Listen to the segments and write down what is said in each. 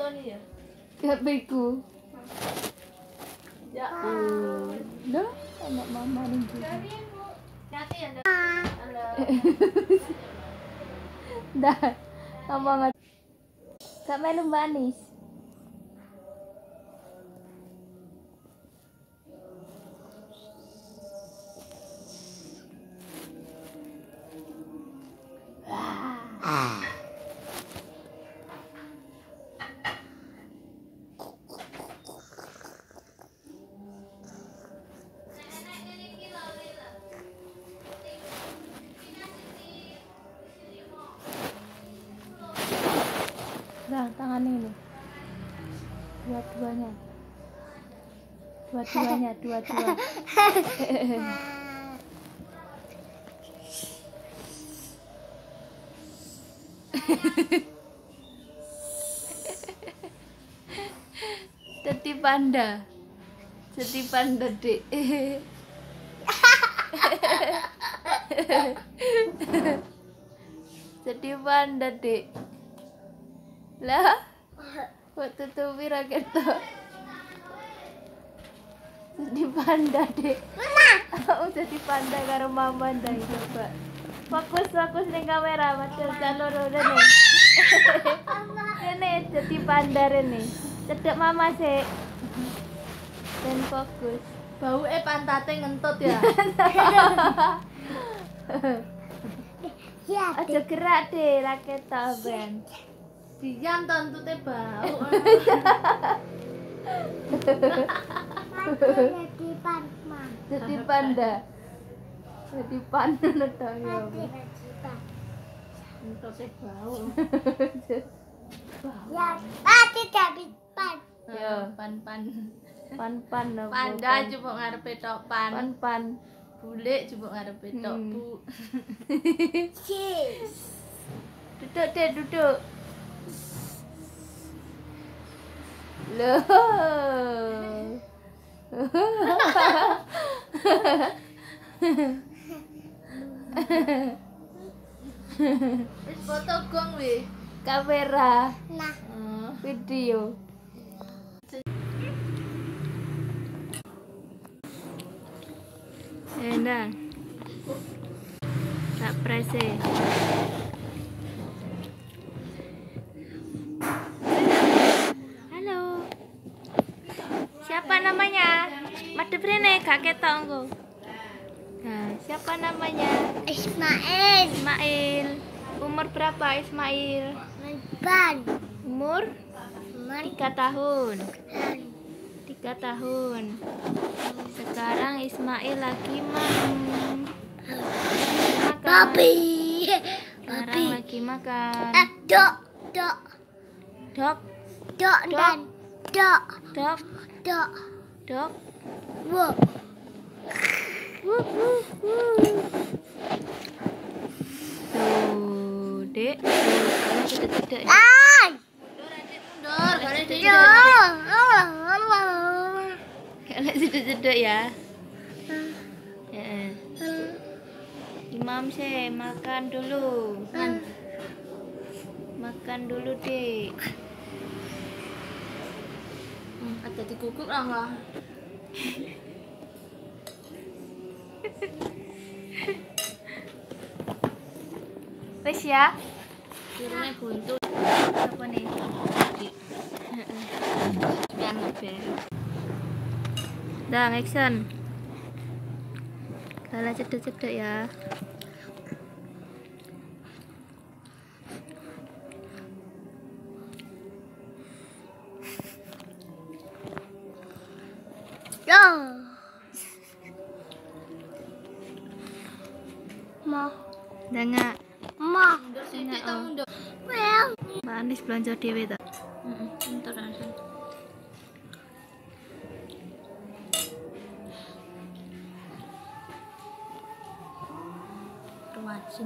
foto nih ya. HP-ku. Ya. Dah, anak mama nih. Nanti ya. Halo. Dah, ngomong gak melu Mbak Anis. Nah, tangannya ini. Dua-duanya. Dua-dua. Jadi panda, Dek. Jadi panda, Dek. Lah, kok tutupi ra ketok. Jadi panda, Dek. Aku jadi panda karo mama ndang coba. Fokus ning kamera, macul jalur rene. Rene jadi panda rene. Cedek mama sih. Dan fokus. Bau pantate ngentut ya. Aja gerak deh, ra ketok ben. Diam tentute bau. Jadi panda. Jadi panda dong ya. Ngentute bau. Ya, pati tapi pan. Yo, Pan. pan apa? Panda coba ngarepe tok pan. Pan. Bulik coba ngarepe tok bu. Cheese. Duduk deh, duduk. Loh. Wis foto gong weh. Kamera, Nah, video. Enak. Tak prese. Halo. Siapa namanya? Madep rene gak ketok engko. Nah, siapa namanya? Ismail. Ismail. Umur berapa Ismail? Ban. Umur 3 tahun. 3 tahun. Sekarang Ismail lagi makan. Babi. Sekarang lagi makan. Dok. Dok, Dok dan dok. dok, Dok. dok. Wow. Tuh, Dek. Tuh, cedek-cedek. Ay. Mundur, bare dhewe. Ya. Kayak cedek-cedek ya. Ya. Imam sih makan dulu. Makan dulu, Dek. Ada diguguk lah. Wes ya. Turune buntu. Apa nih? Biar lebih. Dah, action. Lala cedek-cedek ya. Yo. Ma. Dah nggak? Ma. Mundur sithik to mundur. Well. Manis belanja dhewe ta. Mundur langsung. Ruwajin.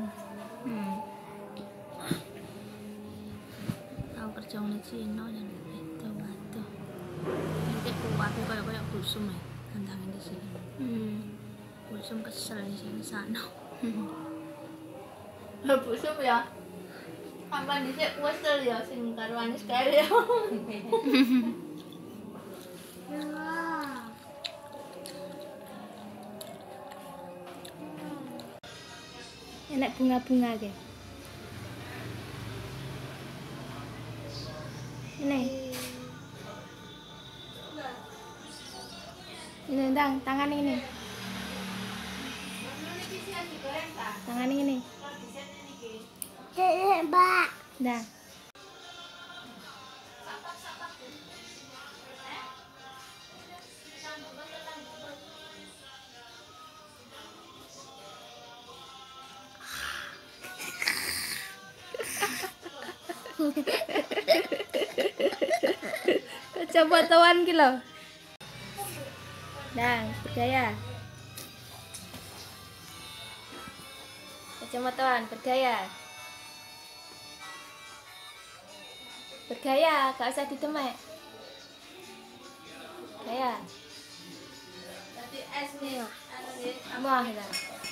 Aku kerja di Cina dan itu waduh. Ini kuat kayak busum ya, tantangin di sini. Busum kesel di sini sana. Busum ya. Kapan dhisik wesel ya sing karo Anis kae ya. Enak bunga-bunga ke. Ini. Ini tangan ini. Tangan ini. Mbak. Dah. Kacamataan ki lho. Dah, bergaya. Kacamataan bergaya. Bergaya, gak usah ditemek. Gaya. Dadi es nih. Anu nggih. Mah lah.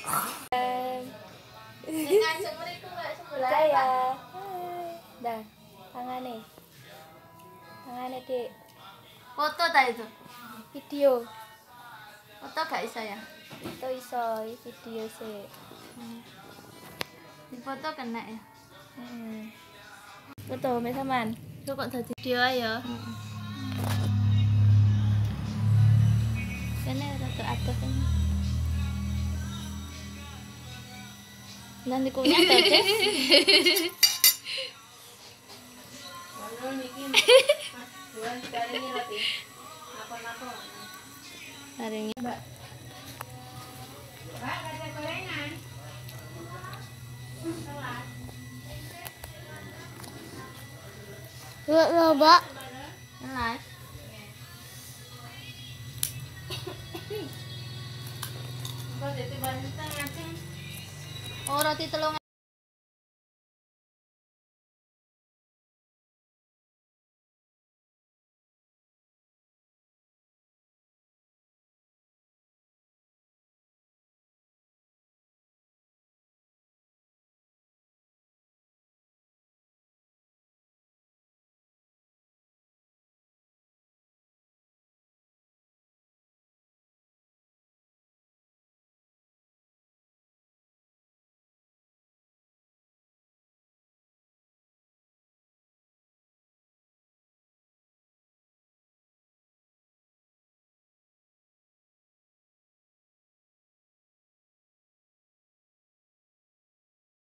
Sing ngajeng mriku kok sebelah. Bergaya. Hai. Dah, tangane. Tangane, Dik. Foto ta itu? Video. Foto gak iso ya? Itu iso, video sih. Di foto kena ya. Foto mesaman. Kok dadi video ayo. Kene rada adoh ini. Nanti kunyah tadi. Hari ini, Mbak. Mbak. Enak. Oh, roti telung